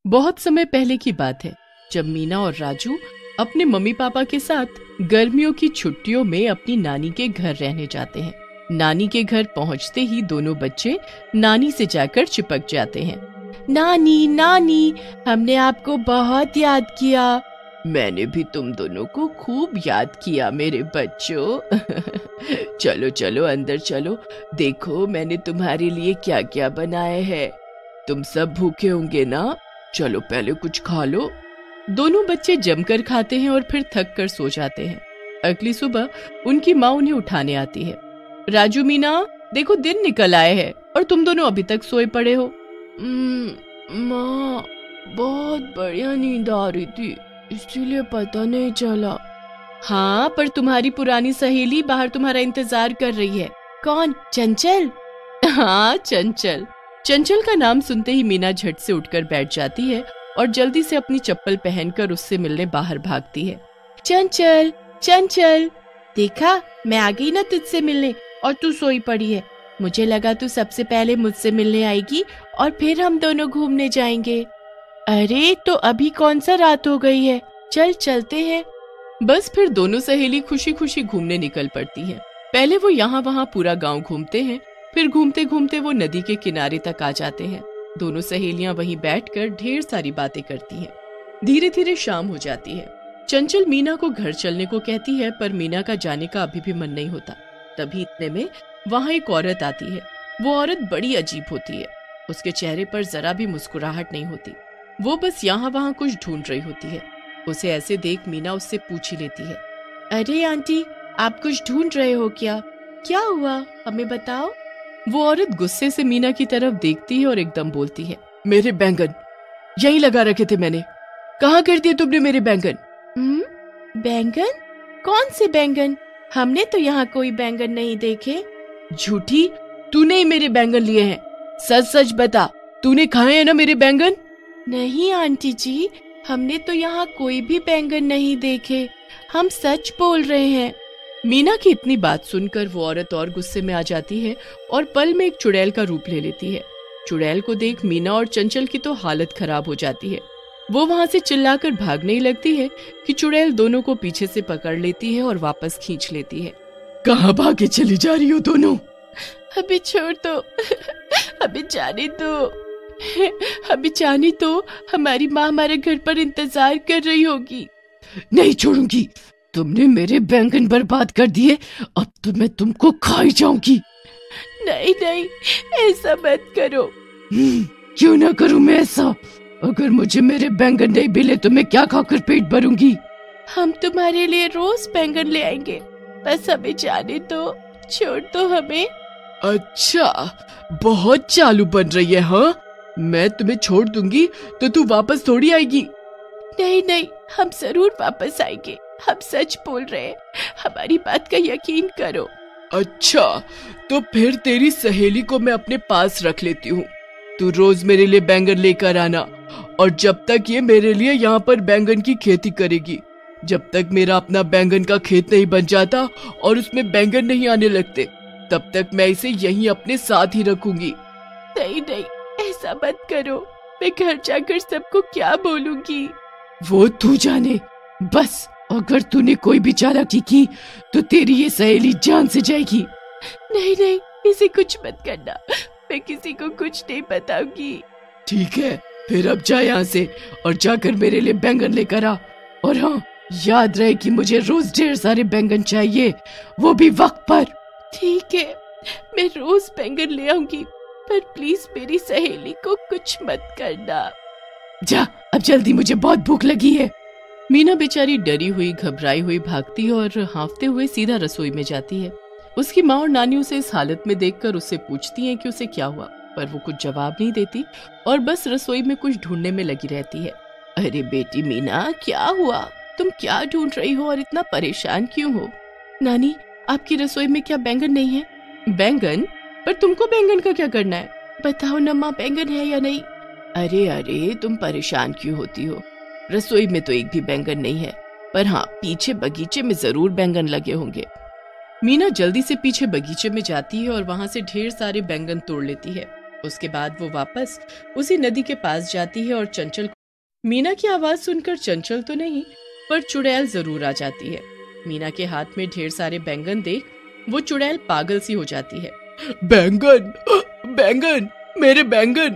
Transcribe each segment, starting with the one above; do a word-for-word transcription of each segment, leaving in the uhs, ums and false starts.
बहुत समय पहले की बात है, जब मीना और राजू अपने मम्मी पापा के साथ गर्मियों की छुट्टियों में अपनी नानी के घर रहने जाते हैं। नानी के घर पहुंचते ही दोनों बच्चे नानी से जाकर चिपक जाते हैं। नानी नानी, हमने आपको बहुत याद किया। मैंने भी तुम दोनों को खूब याद किया मेरे बच्चों। चलो चलो अंदर चलो, देखो मैंने तुम्हारे लिए क्या क्या बनाया है। तुम सब भूखे होंगे ना, चलो पहले कुछ खा लो। दोनों बच्चे जमकर खाते हैं और फिर थक कर सो जाते हैं। अगली सुबह उनकी माँ उन्हें उठाने आती है। राजू मीना, देखो दिन निकल आए हैं और तुम दोनों अभी तक सोए पड़े हो। माँ, बहुत बढ़िया नींद आ रही थी, इसीलिए पता नहीं चला। हाँ, पर तुम्हारी पुरानी सहेली बाहर तुम्हारा इंतजार कर रही है। कौन? चंचल? हाँ, चंचल। चंचल का नाम सुनते ही मीना झट से उठकर बैठ जाती है और जल्दी से अपनी चप्पल पहनकर उससे मिलने बाहर भागती है। चंचल, चंचल, देखा मैं आ गई ना तुझसे मिलने और तू सोई पड़ी है। मुझे लगा तू सबसे पहले मुझसे मिलने आएगी और फिर हम दोनों घूमने जाएंगे। अरे तो अभी कौन सा रात हो गई है, चल चलते हैं। बस फिर दोनों सहेली खुशी खुशी घूमने निकल पड़ती है। पहले वो यहाँ वहाँ पूरा गांव घूमते हैं, फिर घूमते घूमते वो नदी के किनारे तक आ जाते हैं। दोनों सहेलियां वहीं बैठकर ढेर सारी बातें करती हैं। धीरे धीरे शाम हो जाती है। चंचल मीना को घर चलने को कहती है, पर मीना का जाने का अभी भी मन नहीं होता। तभी इतने में वहाँ एक औरत आती है। वो औरत बड़ी अजीब होती है। उसके चेहरे पर जरा भी मुस्कुराहट नहीं होती। वो बस यहाँ वहाँ कुछ ढूंढ रही होती है। उसे ऐसे देख मीना उससे पूछ ही लेती है, अरे आंटी, आप कुछ ढूंढ रहे हो क्या? क्या हुआ, हमें बताओ। वो औरत गुस्से से मीना की तरफ देखती है और एकदम बोलती है, मेरे बैंगन यहीं लगा रखे थे मैंने, कहाँ कर दिए तुमने मेरे बैंगन? हम्म, बैंगन? कौन से बैंगन? हमने तो यहाँ कोई बैंगन नहीं देखे। झूठी, तूने ही मेरे बैंगन लिए हैं। सच सच बता, तूने खाए हैं ना मेरे बैंगन? नहीं आंटी जी, हमने तो यहाँ कोई भी बैंगन नहीं देखे, हम सच बोल रहे हैं। मीना की इतनी बात सुनकर वो औरत और गुस्से में आ जाती है और पल में एक चुड़ैल का रूप ले लेती है। चुड़ैल को देख मीना और चंचल की तो हालत खराब हो जाती है। वो वहाँ से चिल्लाकर भागने ही लगती है कि चुड़ैल दोनों को पीछे से पकड़ लेती है और वापस खींच लेती है। कहाँ भागे चली जा रही हो दोनों? अभी छोड़ दो, अभी जाने दो, अभी जाने दो, हमारी माँ हमारे घर पर इंतजार कर रही होगी। नहीं छोड़ूंगी, तुमने मेरे बैंगन बर्बाद कर दिए, अब तो मैं तुमको खा ही जाऊंगी। नहीं नहीं, ऐसा मत करो। क्यों ना करूं मैं ऐसा? अगर मुझे मेरे बैंगन नहीं मिले तो मैं क्या खाकर पेट भरूंगी? हम तुम्हारे लिए रोज बैंगन ले आएंगे, बस हमें जाने दो, छोड़ दो हमें। अच्छा, बहुत चालू बन रही है। हाँ, मैं तुम्हें छोड़ दूंगी तो तू वापस थोड़ी आएगी। नहीं नहीं, हम जरूर वापस आएंगे, हम सच बोल रहे हैं, हमारी बात का यकीन करो। अच्छा, तो फिर तेरी सहेली को मैं अपने पास रख लेती हूँ। तू रोज मेरे लिए बैंगन लेकर आना, और जब तक ये मेरे लिए यहाँ पर बैंगन की खेती करेगी, जब तक मेरा अपना बैंगन का खेत नहीं बन जाता और उसमें बैंगन नहीं आने लगते, तब तक मैं इसे यहीं अपने साथ ही रखूंगी। नहीं नहीं, ऐसा मत करो, मैं घर जाकर सबको क्या बोलूंगी? वो तू जाने, बस अगर तूने कोई भी चालाकी की तो तेरी ये सहेली जान से जाएगी। नहीं नहीं, इसे कुछ मत करना, मैं किसी को कुछ नहीं बताऊंगी। ठीक है, फिर अब जा यहाँ से और जाकर मेरे लिए बैंगन लेकर आ। और हाँ, याद रहे कि मुझे रोज ढेर सारे बैंगन चाहिए, वो भी वक्त पर। ठीक है, मैं रोज बैंगन ले आऊंगी, पर प्लीज मेरी सहेली को कुछ मत करना। जा, अब जल्दी, मुझे बहुत भूख लगी है। मीना बेचारी डरी हुई घबराई हुई भागती है और हांफते हुए सीधा रसोई में जाती है। उसकी माँ और नानी उसे इस हालत में देखकर उससे पूछती हैं कि उसे क्या हुआ, पर वो कुछ जवाब नहीं देती और बस रसोई में कुछ ढूंढने में लगी रहती है। अरे बेटी मीना, क्या हुआ? तुम क्या ढूंढ रही हो और इतना परेशान क्यों हो? नानी, आपकी रसोई में क्या बैंगन नहीं है? बैंगन? पर तुमको बैंगन का क्या करना है? बताओ ना माँ, बैंगन है या नहीं? अरे अरे, तुम परेशान क्यों होती हो? रसोई में तो एक भी बैंगन नहीं है, पर हाँ, पीछे बगीचे में जरूर बैंगन लगे होंगे। मीना जल्दी से पीछे बगीचे में जाती है और वहाँ से ढेर सारे बैंगन तोड़ लेती है। उसके बाद वो वापस उसी नदी के पास जाती है और चंचल मीना की आवाज सुनकर चंचल तो नहीं पर चुड़ैल जरूर आ जाती है। मीना के हाथ में ढेर सारे बैंगन देख वो चुड़ैल पागल सी हो जाती है। बैंगन, बैंगन, मेरे बैंगन।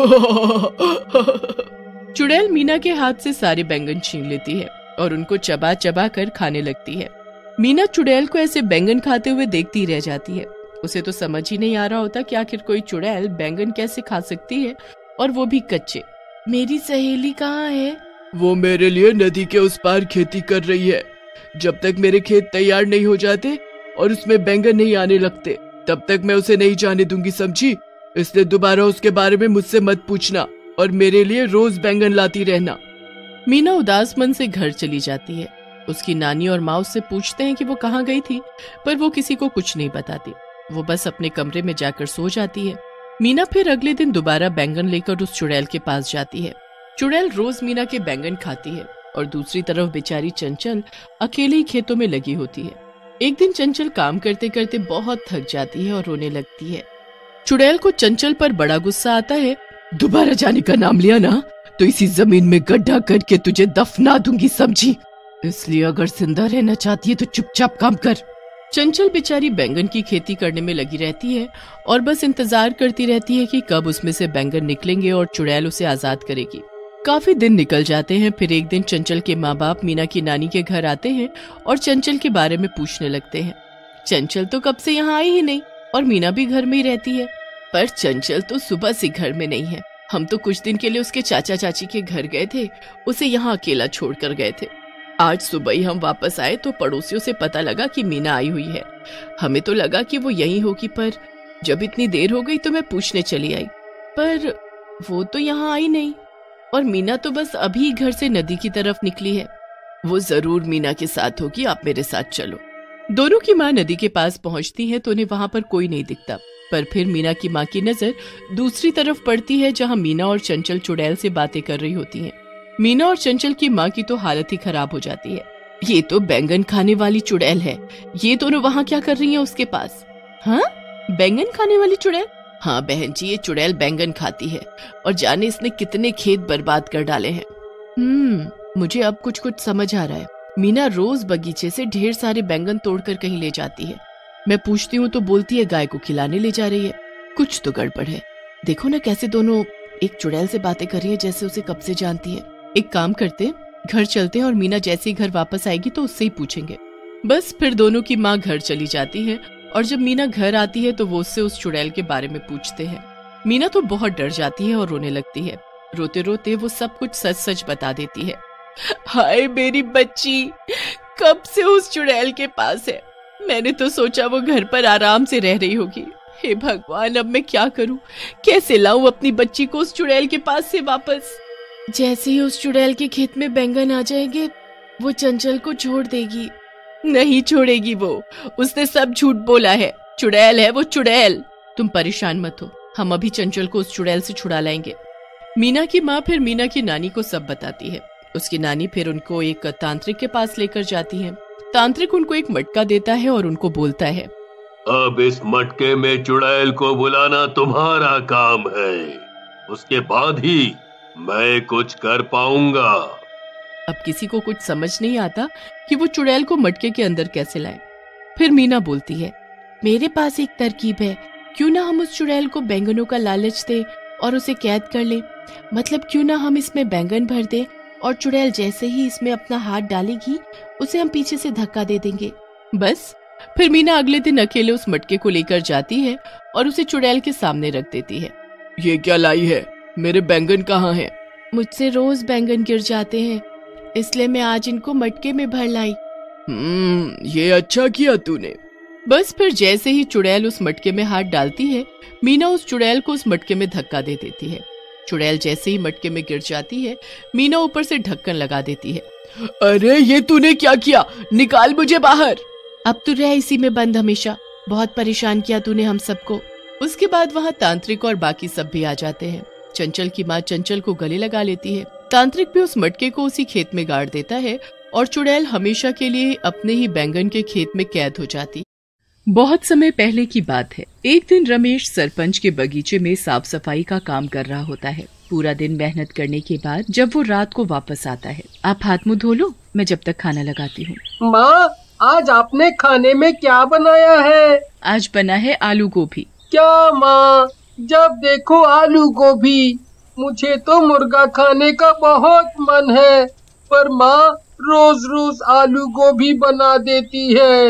चुड़ैल मीना के हाथ से सारे बैंगन छीन लेती है और उनको चबा चबा कर खाने लगती है। मीना चुड़ैल को ऐसे बैंगन खाते हुए देखती रह जाती है। उसे तो समझ ही नहीं आ रहा होता कि आखिर कोई चुड़ैल बैंगन कैसे खा सकती है, और वो भी कच्चे। मेरी सहेली कहाँ है? वो मेरे लिए नदी के उस पार खेती कर रही है। जब तक मेरे खेत तैयार नहीं हो जाते और उसमें बैंगन नहीं आने लगते तब तक मैं उसे नहीं जाने दूंगी, समझी? इसलिए दोबारा उसके बारे में मुझसे मत पूछना और मेरे लिए रोज बैंगन लाती रहना। मीना उदास मन से घर चली जाती है। उसकी नानी और माँ उससे पूछते हैं कि वो कहाँ गई थी, पर वो किसी को कुछ नहीं बताती। वो बस अपने कमरे में जाकर सो जाती है। मीना फिर अगले दिन दोबारा बैंगन लेकर उस चुड़ैल के पास जाती है। चुड़ैल रोज मीना के बैंगन खाती है और दूसरी तरफ बेचारी चंचल अकेले ही खेतों में लगी होती है। एक दिन चंचल काम करते करते बहुत थक जाती है और रोने लगती है। चुड़ैल को चंचल पर बड़ा गुस्सा आता है। दोबारा जाने का नाम लिया ना तो इसी जमीन में गड्ढा करके तुझे दफना दूंगी, समझी? इसलिए अगर जिंदा रहना चाहती है तो चुपचाप काम कर। चंचल बेचारी बैंगन की खेती करने में लगी रहती है और बस इंतजार करती रहती है कि कब उसमें से बैंगन निकलेंगे और चुड़ैल उसे आजाद करेगी। काफी दिन निकल जाते हैं। फिर एक दिन चंचल के माँ बाप मीना की नानी के घर आते हैं और चंचल के बारे में पूछने लगते हैं। चंचल तो कब से यहाँ आई ही नहीं और मीना भी घर में ही रहती है, पर चंचल तो सुबह से घर में नहीं है। हम तो कुछ दिन के लिए उसके चाचा चाची के घर गए थे, उसे यहाँ अकेला छोड़ कर गए थे। आज सुबह ही हम वापस आए तो पड़ोसियों से पता लगा कि मीना आई हुई है। हमें तो लगा कि वो यहीं होगी, पर जब इतनी देर हो गई तो मैं पूछने चली आई, पर वो तो यहाँ आई नहीं। और मीना तो बस अभी घर से नदी की तरफ निकली है। वो जरूर मीना के साथ होगी, आप मेरे साथ चलो। दोनों की माँ नदी के पास पहुंचती है तो उन्हें वहां पर कोई नहीं दिखता, पर फिर मीना की माँ की नजर दूसरी तरफ पड़ती है जहाँ मीना और चंचल चुड़ैल से बातें कर रही होती हैं। मीना और चंचल की माँ की तो हालत ही खराब हो जाती है। ये तो बैंगन खाने वाली चुड़ैल है, ये दोनों वहाँ क्या कर रही हैं उसके पास? हाँ, बैंगन खाने वाली चुड़ैल? हाँ बहन जी, ये चुड़ैल बैंगन खाती है और जाने इसने कितने खेत बर्बाद कर डाले हैं। हम्म मुझे अब कुछ कुछ समझ आ रहा है। मीना रोज बगीचे से ढेर सारे बैंगन तोड़कर कहीं ले जाती है। मैं पूछती हूँ तो बोलती है गाय को खिलाने ले जा रही है। कुछ तो गड़बड़ है। देखो ना कैसे दोनों एक चुड़ैल से बातें कर रही है, जैसे उसे कब से जानती है। एक काम करते, घर चलते हैं और मीना जैसे ही घर वापस आएगी तो उससे ही पूछेंगे। बस फिर दोनों की माँ घर चली जाती है और जब मीना घर आती है तो वो उससे उस चुड़ैल के बारे में पूछते हैं। मीना तो बहुत डर जाती है और रोने लगती है। रोते रोते वो सब कुछ सच सच बता देती है। हाय मेरी बच्ची, कब से उस चुड़ैल के पास है? मैंने तो सोचा वो घर पर आराम से रह रही होगी। हे भगवान, अब मैं क्या करूं? कैसे लाऊं अपनी बच्ची को उस चुड़ैल के पास से वापस? जैसे ही उस चुड़ैल के खेत में बैंगन आ जाएंगे वो चंचल को छोड़ देगी। नहीं छोड़ेगी वो, उसने सब झूठ बोला है। चुड़ैल है वो, चुड़ैल। तुम परेशान मत हो, हम अभी चंचल को उस चुड़ैल से छुड़ा लाएंगे। मीना की माँ फिर मीना की नानी को सब बताती है। उसकी नानी फिर उनको एक तांत्रिक के पास लेकर जाती है। तांत्रिक उनको एक मटका देता है और उनको बोलता है, अब इस मटके में चुड़ैल को बुलाना तुम्हारा काम है, उसके बाद ही मैं कुछ कर पाऊंगा। अब किसी को कुछ समझ नहीं आता कि वो चुड़ैल को मटके के अंदर कैसे लाए। फिर मीना बोलती है, मेरे पास एक तरकीब है, क्यों ना हम उस चुड़ैल को बैंगनों का लालच दे और उसे कैद कर ले। मतलब क्यों ना हम इसमें बैंगन भर दे और चुड़ैल जैसे ही इसमें अपना हाथ डालेगी उसे हम पीछे से धक्का दे देंगे। बस फिर मीना अगले दिन अकेले उस मटके को लेकर जाती है और उसे चुड़ैल के सामने रख देती है। ये क्या लाई है? मेरे बैंगन कहाँ हैं? मुझसे रोज बैंगन गिर जाते हैं, इसलिए मैं आज इनको मटके में भर लाई। हम्म ये अच्छा किया तूने। बस फिर जैसे ही चुड़ैल उस मटके में हाथ डालती है, मीना उस चुड़ैल को उस मटके में धक्का दे देती है। चुड़ैल जैसे ही मटके में गिर जाती है, मीना ऊपर से ढक्कन लगा देती है। अरे ये तूने क्या किया? निकाल मुझे बाहर। अब तू रह इसी में बंद हमेशा, बहुत परेशान किया तूने हम सबको। उसके बाद वहाँ तांत्रिक और बाकी सब भी आ जाते हैं। चंचल की माँ चंचल को गले लगा लेती है। तांत्रिक भी उस मटके को उसी खेत में गाड़ देता है और चुड़ैल हमेशा के लिए अपने ही बैंगन के खेत में कैद हो जाती। बहुत समय पहले की बात है। एक दिन रमेश सरपंच के बगीचे में साफ सफाई का काम कर रहा होता है। पूरा दिन मेहनत करने के बाद जब वो रात को वापस आता है, आप हाथ मुंह धो लो, मैं जब तक खाना लगाती हूँ। माँ, आज आपने खाने में क्या बनाया है? आज बना है आलू गोभी। क्या माँ, जब देखो आलू गोभी। मुझे तो मुर्गा खाने का बहुत मन है, पर माँ रोज रोज आलू गोभी बना देती है।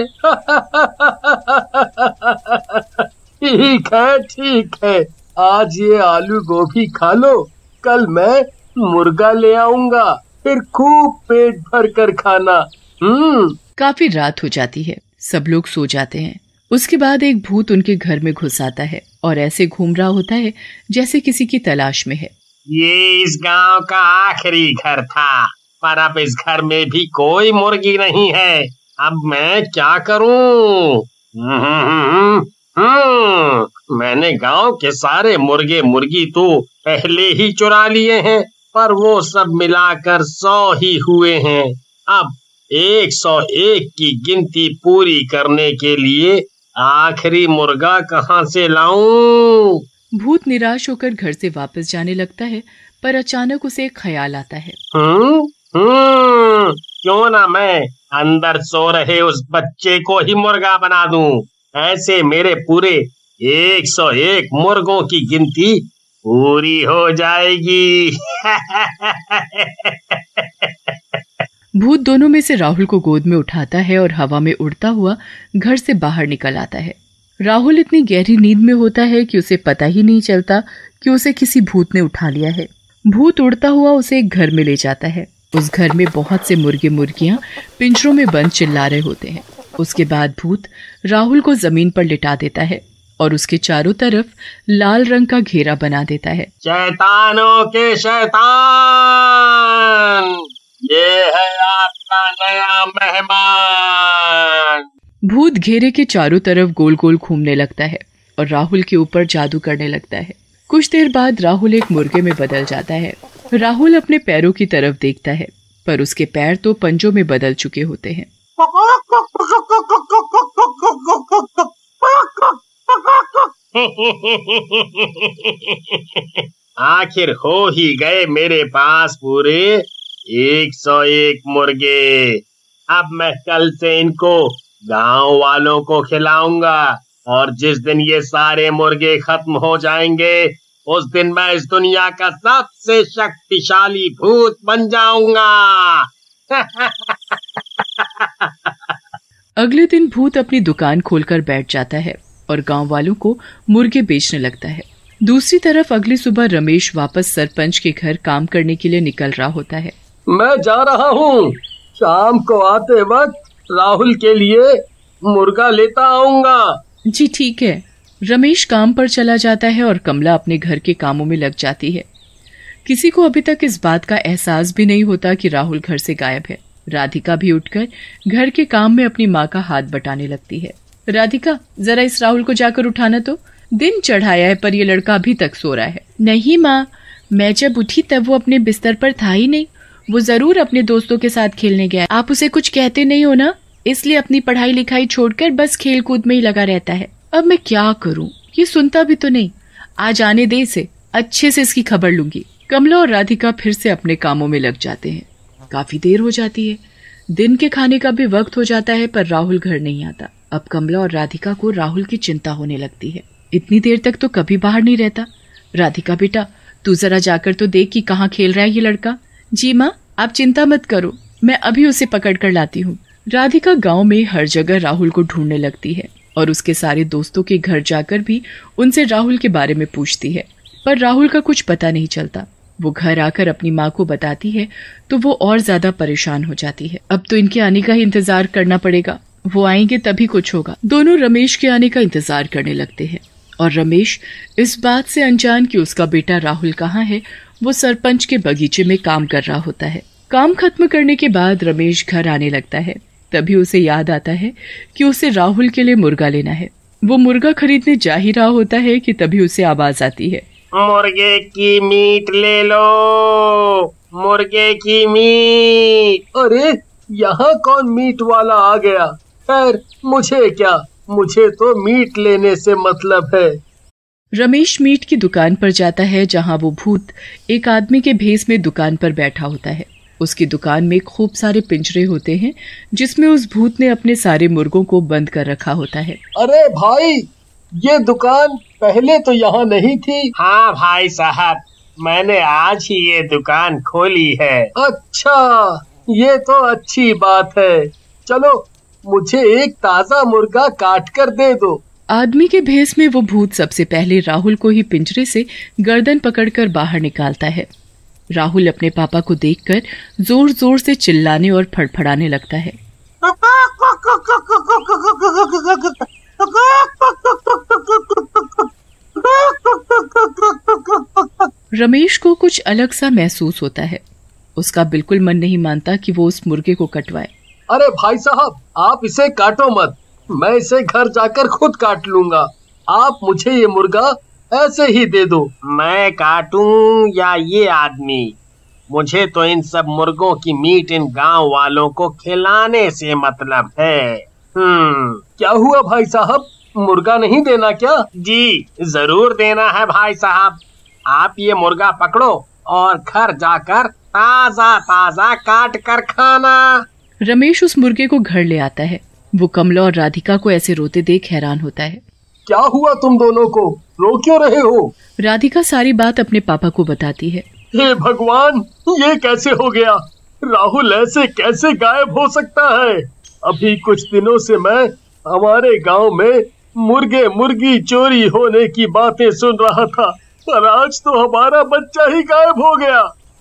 ठीक है ठीक है, आज ये आलू गोभी खा लो, कल मैं मुर्गा ले आऊंगा, फिर खूब पेट भर कर खाना। हम्म। काफी रात हो जाती है, सब लोग सो जाते हैं। उसके बाद एक भूत उनके घर में घुस आता है और ऐसे घूम रहा होता है जैसे किसी की तलाश में है। ये इस गांव का आखिरी घर था, पर अब इस घर में भी कोई मुर्गी नहीं है। अब मैं क्या करूं? हम्म, मैंने गांव के सारे मुर्गे मुर्गी तो पहले ही चुरा लिए हैं, पर वो सब मिलाकर सौ ही हुए हैं। अब एक सौ एक की गिनती पूरी करने के लिए आखिरी मुर्गा कहाँ से लाऊं? भूत निराश होकर घर से वापस जाने लगता है, पर अचानक उसे एक ख्याल आता है। हम्म हम्म क्यों ना मैं अंदर सो रहे उस बच्चे को ही मुर्गा बना दूं। ऐसे मेरे पूरे एक सौ एक मुर्गों की गिनती पूरी हो जाएगी। भूत दोनों में से राहुल को गोद में उठाता है और हवा में उड़ता हुआ घर से बाहर निकल आता है। राहुल इतनी गहरी नींद में होता है कि उसे पता ही नहीं चलता कि उसे किसी भूत ने उठा लिया है। भूत उड़ता हुआ उसे एक घर में ले जाता है। उस घर में बहुत से मुर्गे मुर्गियां पिंजरों में बंद चिल्ला रहे होते हैं। उसके बाद भूत राहुल को जमीन पर लिटा देता है और उसके चारों तरफ लाल रंग का घेरा बना देता है। शैतानों के शैतान, ये है आपका नया मेहमान। भूत घेरे के चारों तरफ गोल गोल घूमने लगता है और राहुल के ऊपर जादू करने लगता है। कुछ देर बाद राहुल एक मुर्गे में बदल जाता है। राहुल अपने पैरों की तरफ देखता है, पर उसके पैर तो पंजों में बदल चुके होते हैं। आखिर हो ही गए मेरे पास पूरे एक सौ एक मुर्गे। अब मैं कल से इनको गांव वालों को खिलाऊंगा, और जिस दिन ये सारे मुर्गे खत्म हो जाएंगे उस दिन मैं इस दुनिया का सबसे शक्तिशाली भूत बन जाऊंगा। अगले दिन भूत अपनी दुकान खोलकर बैठ जाता है और गांव वालों को मुर्गे बेचने लगता है। दूसरी तरफ अगली सुबह रमेश वापस सरपंच के घर काम करने के लिए निकल रहा होता है। मैं जा रहा हूँ, शाम को आते वक्त राहुल के लिए मुर्गा लेता आऊंगा। जी ठीक है। रमेश काम पर चला जाता है और कमला अपने घर के कामों में लग जाती है। किसी को अभी तक इस बात का एहसास भी नहीं होता कि राहुल घर से गायब है। राधिका भी उठकर घर के काम में अपनी माँ का हाथ बटाने लगती है। राधिका, जरा इस राहुल को जाकर उठाना तो, दिन चढ़ाया है पर ये लड़का अभी तक सो रहा है। नहीं माँ, मैं जब उठी तब वो अपने बिस्तर पर था ही नहीं। वो जरूर अपने दोस्तों के साथ खेलने गया। आप उसे कुछ कहते नहीं हो ना, इसलिए अपनी पढ़ाई लिखाई छोड़कर बस खेल कूद में ही लगा रहता है। अब मैं क्या करूं, ये सुनता भी तो नहीं। आज आने दे इसे, अच्छे से इसकी खबर लूंगी। कमला और राधिका फिर से अपने कामों में लग जाते हैं। काफी देर हो जाती है, दिन के खाने का भी वक्त हो जाता है, पर राहुल घर नहीं आता। अब कमला और राधिका को राहुल की चिंता होने लगती है। इतनी देर तक तो कभी बाहर नहीं रहता। राधिका बेटा, तू जरा जाकर तो देख कि कहाँ खेल रहा है ये लड़का। जी माँ, आप चिंता मत करो, मैं अभी उसे पकड़ कर लाती हूँ। राधिका गांव में हर जगह राहुल को ढूंढने लगती है और उसके सारे दोस्तों के घर जाकर भी उनसे राहुल के बारे में पूछती है, पर राहुल का कुछ पता नहीं चलता। वो घर आकर अपनी माँ को बताती है तो वो और ज्यादा परेशान हो जाती है। अब तो इनके आने का ही इंतजार करना पड़ेगा, वो आएंगे तभी कुछ होगा। दोनों रमेश के आने का इंतजार करने लगते हैं और रमेश इस बात से अनजान कि उसका बेटा राहुल कहाँ है, वो सरपंच के बगीचे में काम कर रहा होता है। काम खत्म करने के बाद रमेश घर आने लगता है। तभी उसे याद आता है कि उसे राहुल के लिए मुर्गा लेना है। वो मुर्गा खरीदने जा ही रहा होता है कि तभी उसे आवाज आती है, मुर्गे की मीट ले लो, मुर्गे की मीट। अरे यहाँ कौन मीट वाला आ गया? खैर मुझे क्या, मुझे तो मीट लेने से मतलब है। रमेश मीट की दुकान पर जाता है जहां वो भूत एक आदमी के भेस में दुकान पर बैठा होता है। उसकी दुकान में खूब सारे पिंजरे होते हैं जिसमें उस भूत ने अपने सारे मुर्गों को बंद कर रखा होता है। अरे भाई, ये दुकान पहले तो यहाँ नहीं थी। हाँ भाई साहब, मैंने आज ही ये दुकान खोली है। अच्छा, ये तो अच्छी बात है। चलो मुझे एक ताजा मुर्गा काट कर दे दो। आदमी के भेस में वो भूत सबसे पहले राहुल को ही पिंजरे से गर्दन पकड़कर बाहर निकालता है। राहुल अपने पापा को देखकर जोर जोर से चिल्लाने और फड़फड़ाने लगता है। रमेश को कुछ अलग सा महसूस होता है। उसका बिल्कुल मन नहीं मानता कि वो उस मुर्गे को कटवाए। अरे भाई साहब, आप इसे काटो मत, मैं इसे घर जाकर खुद काट लूंगा। आप मुझे ये मुर्गा ऐसे ही दे दो। मैं काटूं या ये आदमी? मुझे तो इन सब मुर्गों की मीट इन गांव वालों को खिलाने से मतलब है। हम्म क्या हुआ भाई साहब, मुर्गा नहीं देना क्या? जी जरूर देना है भाई साहब। आप ये मुर्गा पकड़ो और घर जाकर ताजा ताजा काट कर खाना। रमेश उस मुर्गे को घर ले आता है। वो कमला और राधिका को ऐसे रोते देख हैरान होता है। क्या हुआ तुम दोनों को, रो क्यों रहे हो? राधिका सारी बात अपने पापा को बताती है। हे भगवान, ये कैसे हो गया? राहुल ऐसे कैसे गायब हो सकता है? अभी कुछ दिनों से मैं हमारे गांव में मुर्गे मुर्गी चोरी होने की बातें सुन रहा था, पर आज तो हमारा बच्चा ही गायब हो गया।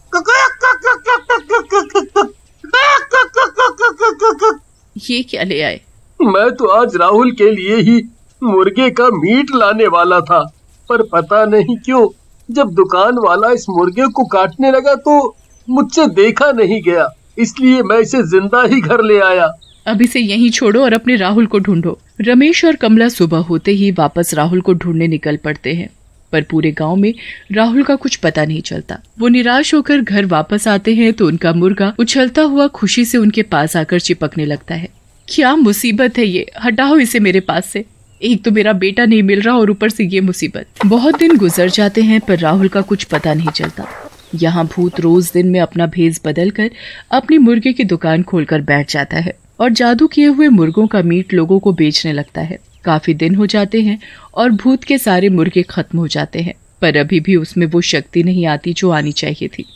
ये क्या ले आए? मैं तो आज राहुल के लिए ही मुर्गे का मीट लाने वाला था, पर पता नहीं क्यों जब दुकान वाला इस मुर्गे को काटने लगा तो मुझसे देखा नहीं गया, इसलिए मैं इसे जिंदा ही घर ले आया। अब इसे यहीं छोड़ो और अपने राहुल को ढूंढो। रमेश और कमला सुबह होते ही वापस राहुल को ढूंढने निकल पड़ते हैं, पर पूरे गांव में राहुल का कुछ पता नहीं चलता। वो निराश होकर घर वापस आते हैं तो उनका मुर्गा उछलता हुआ खुशी से उनके पास आकर चिपकने लगता है। क्या मुसीबत है ये, हटाओ इसे मेरे पास से। एक तो मेरा बेटा नहीं मिल रहा और ऊपर से ये मुसीबत। बहुत दिन गुजर जाते हैं पर राहुल का कुछ पता नहीं चलता। यहाँ भूत रोज दिन में अपना भेस बदल कर अपनी मुर्गे की दुकान खोलकर बैठ जाता है और जादू किए हुए मुर्गों का मीट लोगों को बेचने लगता है। काफी दिन हो जाते हैं और भूत के सारे मुर्गे खत्म हो जाते हैं, पर अभी भी उसमें वो शक्ति नहीं आती जो आनी चाहिए थी।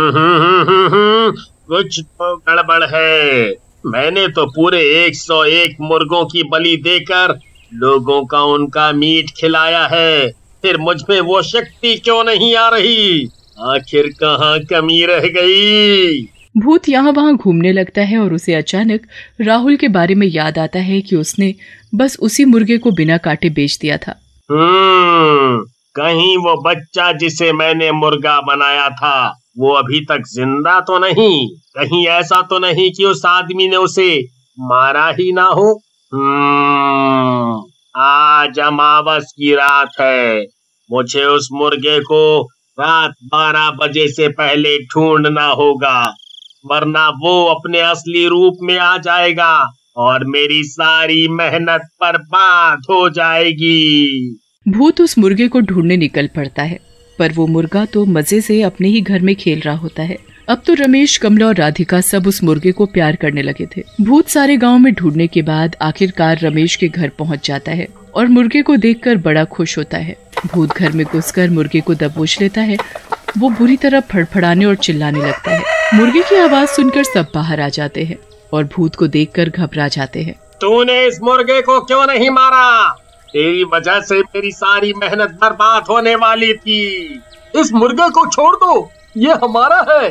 कुछ तो गड़बड़ है। मैंने तो पूरे एक सौ एक मुर्गों की बलि देकर लोगों का उनका मीट खिलाया है, फिर मुझ में वो शक्ति क्यों नहीं आ रही? आखिर कहाँ कमी रह गई? भूत यहाँ वहाँ घूमने लगता है और उसे अचानक राहुल के बारे में याद आता है कि उसने बस उसी मुर्गे को बिना काटे बेच दिया था। हम्म, कहीं वो बच्चा जिसे मैंने मुर्गा बनाया था वो अभी तक जिंदा तो नहीं? कहीं ऐसा तो नहीं कि उस आदमी ने उसे मारा ही ना हो? हम्म, आज अमावस की रात है। मुझे उस मुर्गे को रात बारह बजे से पहले ढूंढना होगा, वरना वो अपने असली रूप में आ जाएगा और मेरी सारी मेहनत बर्बाद हो जाएगी। भूत उस मुर्गे को ढूंढने निकल पड़ता है, पर वो मुर्गा तो मजे से अपने ही घर में खेल रहा होता है। अब तो रमेश, कमला और राधिका सब उस मुर्गे को प्यार करने लगे थे। भूत सारे गांव में ढूंढने के बाद आखिरकार रमेश के घर पहुंच जाता है और मुर्गे को देखकर बड़ा खुश होता है। भूत घर में घुसकर मुर्गे को दबोच लेता है। वो बुरी तरह फड़फड़ाने और चिल्लाने लगता है। मुर्गे की आवाज सुनकर सब बाहर आ जाते हैं और भूत को देखकर घबरा जाते हैं। तूने इस मुर्गे को क्यों नहीं मारा? तेरी वजह से मेरी सारी मेहनत बर्बाद होने वाली थी। इस मुर्गे को छोड़ दो, ये हमारा है।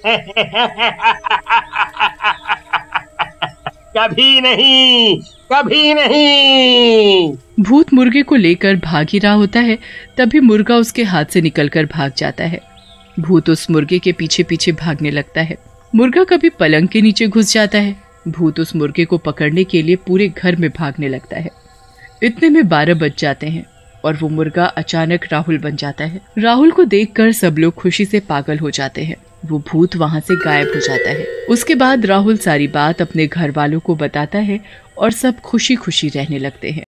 कभी नहीं, कभी नहीं। भूत मुर्गे को लेकर भाग ही रहा होता है, तभी मुर्गा उसके हाथ से निकलकर भाग जाता है। भूत उस मुर्गे के पीछे पीछे भागने लगता है। मुर्गा कभी पलंग के नीचे घुस जाता है। भूत उस मुर्गे को पकड़ने के लिए पूरे घर में भागने लगता है। इतने में बारह बज जाते हैं और वो मुर्गा अचानक राहुल बन जाता है। राहुल को देखकर सब लोग खुशी से पागल हो जाते हैं। वो भूत वहाँ से गायब हो जाता है। उसके बाद राहुल सारी बात अपने घर वालों को बताता है और सब खुशी खुशी रहने लगते हैं।